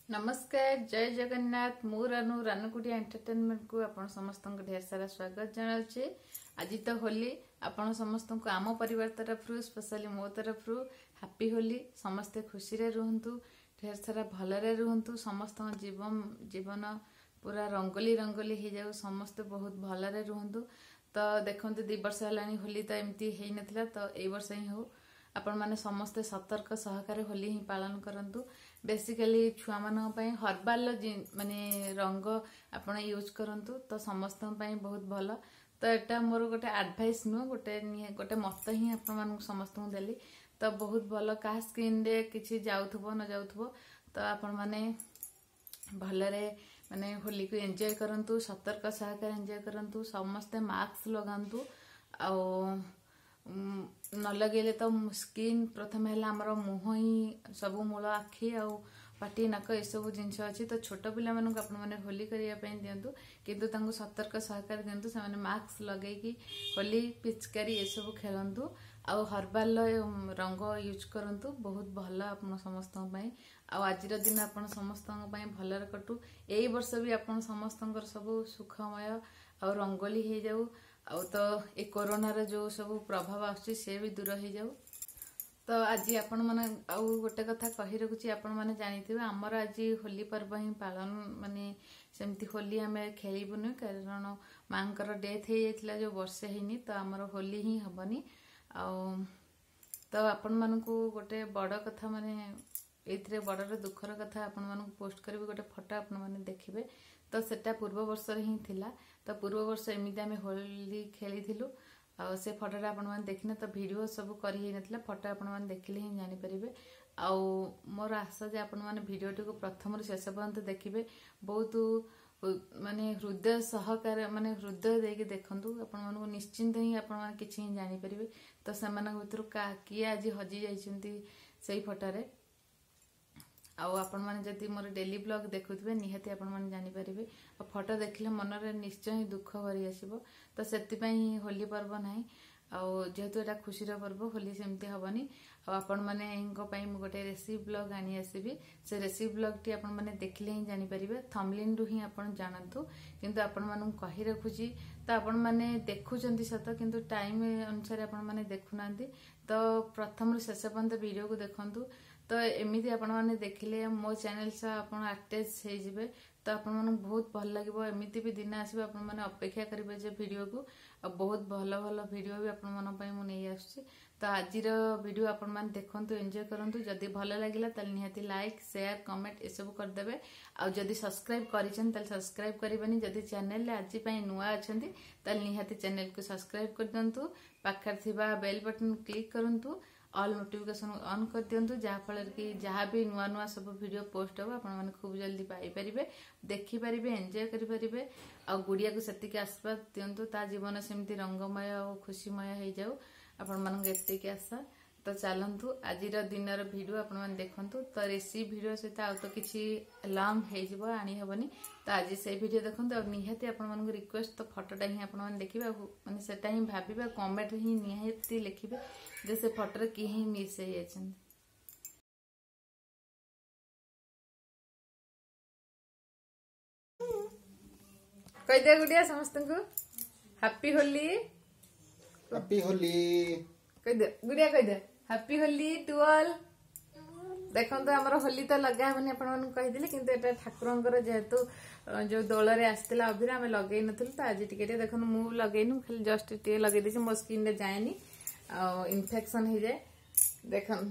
नमस्कार जय जगन्नाथ मु रानू रानुकुटिया एंटरटेनमेंट को आपण समस्त को ढेर सारा स्वागत जनाऊे। आज तो होली आपण समस्त को आम परिवार तरफ स्पेशली मो तरफ हैप्पी होली। समस्ते खुशी रे रुहंतु, ढेर सारा भलरे रुहंतु, समस्त जीवन पूरा रंगोली रंगोली हो जाऊ, समस्ते बहुत भलरे रुहंतु। तो देखते 2 वर्ष है होली तो एमती हो नथिला, तो ए वर्ष ही हो आपण माने समस्ते सतर्क सहकार होली ही पालन करंतु। बेसिकली छुआ मानन पई हर्बाल माने रंग आपण यूज करंतु, तो समस्त पई बहुत भल। तो एटा मोर गोटे एडवाइस नु गोटे मत ही आपण मानन समस्त को देली, तो बहुत भल। का स्किन रे किछि जाउथबो न जाउथबो, तो आपण माने भलरे माने होली को एंजॉय करंतु, सतर्क सहकार एंजॉय करंतु, समस्ते मास्क लगांतु। आ न लगेले तो स्किन प्रथम है आमर मुह ही सब मूल आखि आ पाटी नाक ये सब जिनस अच्छी। तो छोट पिला मानक आपण माने होली करने दिंतु, किंतु तांको सतर्क सहकार दिंतु, से माने मास्क लगेगी होली पिचकारी ये सब खेलंतु। आ हर्बाल रंग यूज करंतु, बहुत भल आपण समस्त पई। आज दिन आपण समस्त पई भलरे कटु। एई वर्ष भी आपण समस्त सब सुखमय आ रंगोली हो जाऊ। आ तो ए कोरोना रे जो सब प्रभाव आछी से भी दूर हो जाऊ। तो आज आपण माने आउ गोटे कथा कहि रखुची, आपण माने जानिथिबे हमर आज होली पर्व ही पालन माने सेमती होली हमें खेलिबुनी, कारण मांकर डेथ हो जाइतिला जो वर्षे हेनी, तो हमर होली ही हबनी। आ तो आपण मानकू गोटे बड़ कथा माने एथिरे बड़र दुखर कथा आपण मानकू पोस्ट करबी, गोटे फोटो आपण माने देखिबे। तो सेटा पूर्व वर्ष ही थिला। तो पूर्व वर्ष एमिति आमे होली खेली थिलु। आ से फोटोटा आपण माने देखिने, तो वीडियो सब करी ही नथिला, फोटो आपण माने देखिले ही जानि परिबे। आ मोर आशा जे आपण माने वीडियोटी को प्रथम शेष पर्यंत देखिबे, बहुत माने हृदय सहकार माने हृदय देके देखंतु, आपण मानकू निश्चिंत ही आपण माने किछि ही जानि परिबे। तो सेमानक भितर किए आज हजि जाइछन्ती सेई फोटो रे। आपण माने जदि मोर डेली ब्लॉग देखुथिबे निहाती आपण माने जानि परिबे। आ फोटो देखले मन रे निश्चय दुख भरी आसीबो। तो सेति पई होली पर्व नाही, आ जेहेतु एटा खुशी रो पर्व, होली सेमती हबनी। आपण माने इनको पई मु गोटे रेसिपी ब्लॉग आनी आसीबी, से रेसिपी ब्लॉग टी आपण माने देखले ही जानि परिबे। थंबनेल रु ही आपण जानंतु, किंतु आपण मानू कहि रखुची। तो आपण माने देखुचंती सत, किंतु टाइम अनुसार आपण माने देखु नांती। तो प्रथम रु शेष पर्यंत वीडियो को देखंतु। तो एमिति आपण माने देखिले मो चैनल से आपण अटैच हो जिवे, तो आपण मानू बहुत भल लागिबो। एमिति भी दिन आसीबो, आपण माने अपेक्षा करिवे जे वीडियो को, आ बहुत भल भल वीडियो भी आपण मन पई मु नै आछी। तो आजिर वीडियो आपण माने देखंतु, एंजॉय करंतु। जदि भल लागिला तल निहाती लाइक शेयर कमेंट ए सब कर देबे। आ जदि सब्सक्राइब करिछन तल सब्सक्राइब करिबनी। जदि चैनल ले आज पई नुवा अछंती तल निहाती चैनल को सब्सक्राइब कर दंतु, पाखर थिबा बेल बटन क्लिक करंतु, ऑल नोटिफिकेशन ऑन कर दिंतु, जहाँ फल कि जहाँ भी नुआ नुआ सब वीडियो पोस्ट हो आपण माने खूब जल्दी पाई परिबे, देखि परिबे, एंजॉय करि परिबे। आ गुड़िया को सेतिके आशीर्वाद दिंतु, ता जीवन सेमती रंगमय और खुशीमय हो जाऊ, आपण मानक एतिके आशा। तो चलंतु आजिर दिनर वीडियो आपण माने देखंतु। तो रेसिपी वीडियो सहित आ तो किछि लॉन्ग हे जिवो आनी हबनी। तो आज से वीडियो देखंतु, और निहाती आपण मानक रिक्वेस्ट, तो फोटोटा ही आपण माने देखिबा, माने सेटा ही भाबिबा, कमेंट ही निहाती लिखिबे जे से फोटो रे की ही मिस हे जाछन। कह दे गुड़िया समस्त को हैप्पी होली, हैप्पी होली। कह दे गुड़िया, कह दे हैप्पी होली टू ऑल। देखंतु हमर होली तो लगा हबनी आपण मन कहि दिले, किंतु एटा ठाकुरंकर जेहेतु जो दोल रे आस्तिला अभिरा हमें लगेई नथुल। तो आज टिके देखन मु लगेइनु, खाली जस्ट टिके लगे दिछि, मो स्किन रे जायनी आ इन्फेक्शन हो जाए। देखन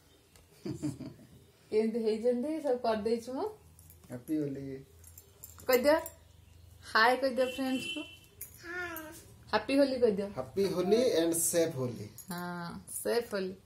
केंत हे जंदी सब कर देइ छु। मु हैप्पी होली कह दियो, हाय कह दियो फ्रेंड्स को, हैप्पी होली कह दियो। Happy Holi and safe Holi. हाँ सेफ होली।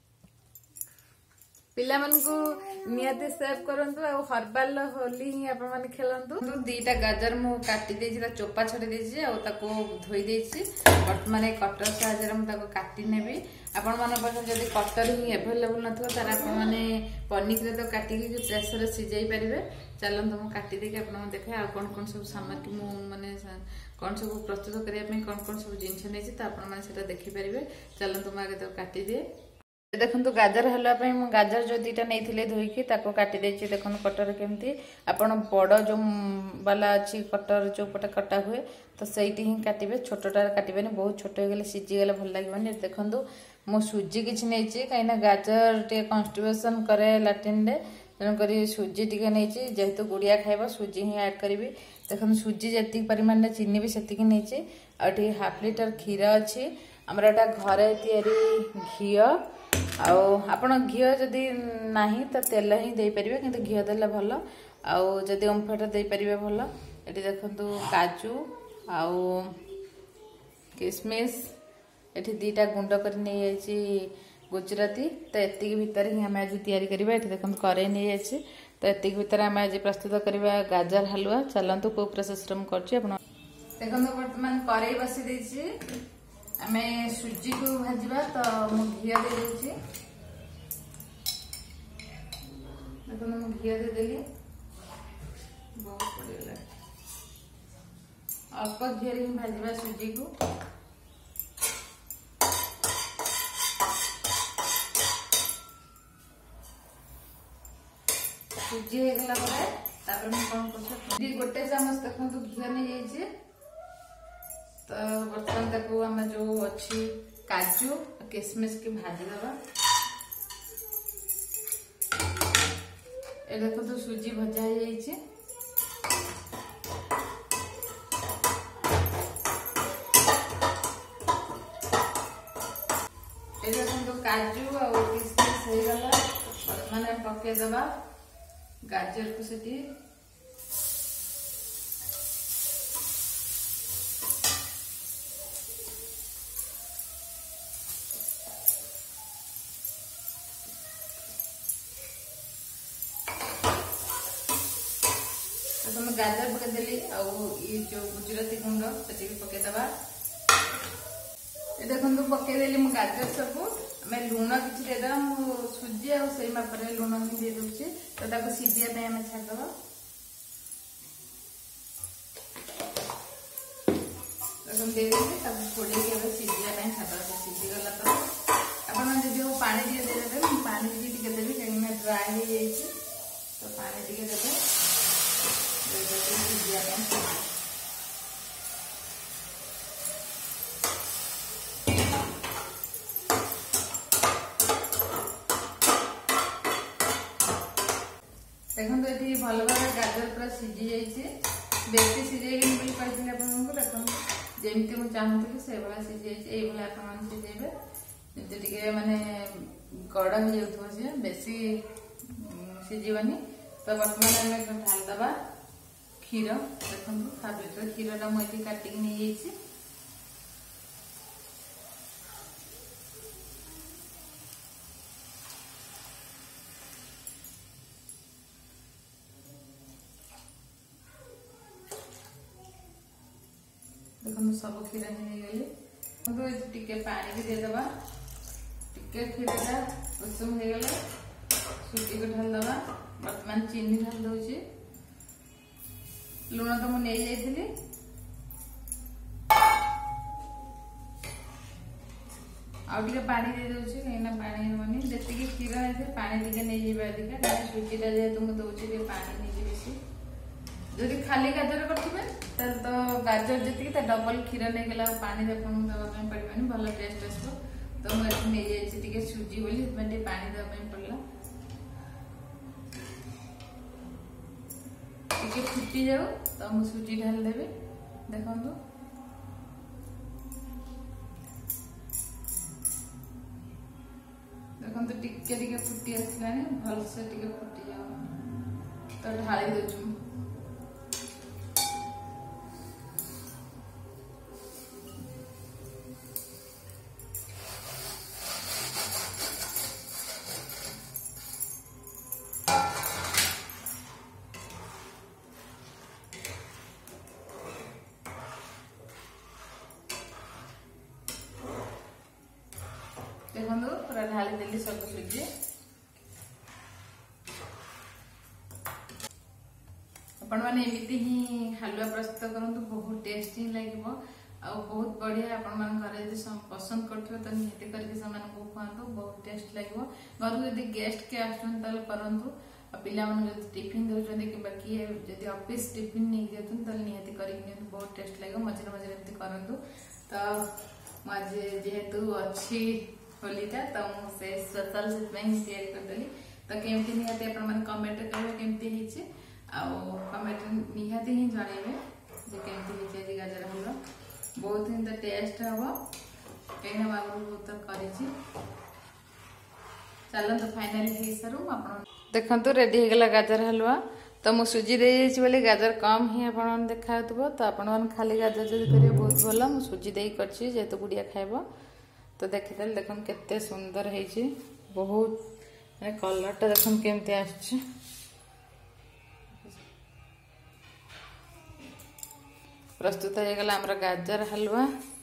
पिला मन को नियति सेव करंतु, आ हर्बाल होली ही आपण माने खेलंतु। तो दीटा गाजर मु काटी देछि, ता चोपा छडे देछि, आ ताको धोई देछि, माने कटर साहाय्य मु ताको काटी नेबी। आपण मन पास जदि कटर ही अवेलेबल नथो, तार आपण माने पनिक रे तो काटी के प्रेशर रे सिजाई परिबे। चलंतु मु काटी दे के आपण मन देखे आ कोन कोन सब सामग्री मु माने कोन सब प्रस्तुत करिया पे कोन कोन सब जिंस नेछि, त आपण माने सेटा देखि परिबे। चलंतु मु आगे तो काटी दे। देखो गाजर हलवा गाजर जो दुईटा नहीं धोईकी काटी देछि। देखो कटर केमती आपण बड़ जो वाला अच्छी कटर जो पटे कटा हुए तो सही ही काटे, छोटा काटे बहुत छोट हो गले सीझीगले भल लगे। देखो मु सुजी किसी नहीं कहीं गाजर टे कन्स्टिपेसन करे लाट्रिन रे, तेणुक सुजी टी नहीं जेहेतु गुड़िया खाइब सुजी ही ऐड करी। देखो सुजी जी परिमाण चीनी भी सेतिकी नहीं। आठी हाफ लिटर क्षीर अच्छी आमर एटा घरे तैयारी घी। आपण घी जदि नहीं तो तेल ही दे पारे, किंतु घी देले भल। आदि ओमफेड दे पारे भल। ये देखो काजू आउ किसमिस ये दीटा गुंड कर नहीं गुजराती। तो एतिक भितर ही आम आज तैयारी करवा। ये देखो करेई नहीं जाइए। तो एतिक भितर आम आज प्रस्तुत करवा गाजर हलवा। चलतु को प्रोसेस कर देखो बर्तमान करेई बसी देछि। आमे सुजी को भाजवा तो मु घी दे देछि। देखो मु घी दे देली बहुत पड़ेला। अल्प घी रे भाजवा सुजी को। सुजी हो गला परे तापर मु कोन करछ गोटे चामच देखो घी नहीं जाइए। तो बर्तमान तक आम जो अच्छी काजू किसमिस की भाजी दबा। ये देखो तो सुजी भजा हो जाइए। ये देखो तो काजू और किसमिस हो गला। बर्तमान पके दबा गाजर को सेठी। गाजर पकईदेली जो गुजराती गुंड से पकईदबा। ये देखो पकईदेली मु गाजर सब आम लुण कि देदेबा। मु सुजी आ माप लुण ही दे दूसरी। तो सीझा आम छाड़दबा। देखो दे थोड़े सीझा छाड़ सीझीगला। तो आप पानी टे देदेवे। पानी टी देवी कहीं ड्राए हो जाइए। तो पानी टी देवे देखो ये भल भाव गाजर पूरा सीझी जाइए। बेसी सीझेबी कहती आपको। देखो जमी मुझे चाहूँगी से भाया सीझी जाइए। ये आप सीझेबे जमी माने गड़ हो जाऊ सी बेसी सीझीबनी। तो बर्तमान आम ढालदबा क्षीर। देखो हाफ लिटर क्षीर मुझे काटिक नहीं जाइए। देखो सब क्षीर हो टिके पानी भी देदेबा। टिके क्षीर उषुम हो गले सुजी को ढालदबा। बर्तमान चीनी ढाल दौची। लुण तो मुझे जाइली। आगे पानी दे दूसरी कहीं पानी हेनी जी क्षीर है पानी टे नहीं अधिका कहीं सुजीटा जेहतु मुझे दूसरी पानी नहीं बेसी। जदि खाली गाजर करेंगे तो गाजर जी डबल क्षीर नहीं गला पानी देवाई पड़े भल टेस्ट आसो। तो मुझे नहीं जाइए सुजी बोली पानी देवाई पड़ा। टिके फुटी जाऊ तो मुझे सुजी ढाल देवी। देखो देखो टिके टिके फुटी आसला भलसे टिके फुटी जाऊ। तो ढाली दौचु। देखो पूरा ढाली देली सब सुजी। आपण मैंने एमती ही हलवा प्रस्तुत करूँ बहुत टेस्टी लगे। बहुत बढ़िया आपण मान घरे यदि पसंद करथिबो त निहाती करके समान को खुआंतु बहुत टेस्ट लागो घर यदि गेस्ट के आछन तल करंतु पिला मन जदि टिफिन दउचंदी कि बाकी जदि ऑफिस टिफिन नहीं देतन तल निहाती करके बहुत टेस्ट लागो मझे मझे एमती करंतु तो मजे जेहेतु अच्छी होलीटा तो से स्पेशल से शेयर कर देली तो केमती निहाती आपण मन कमेंट करबे केमती हिचे आ कमेंट निहाती ही जणेबे जे केमती हिचे जे गाजर हलवा बहुत ही टेस्ट हम कहीं बहुत करी चलो तो फाइनाली सारू देखु रेडी हो गला गाजर हलवा तो मु सुजी दे बोली गाजर कम ही आप देखा तो आपण खाली गाजर जब करेंगे बहुत भल मु सुजी दे जेहेतु गुड़िया खाइब तो देखीदे देखुन केते सुंदर है बहुत कलरटा देखुन केमती आछे प्रस्तुत हो गला गाजर हलवा।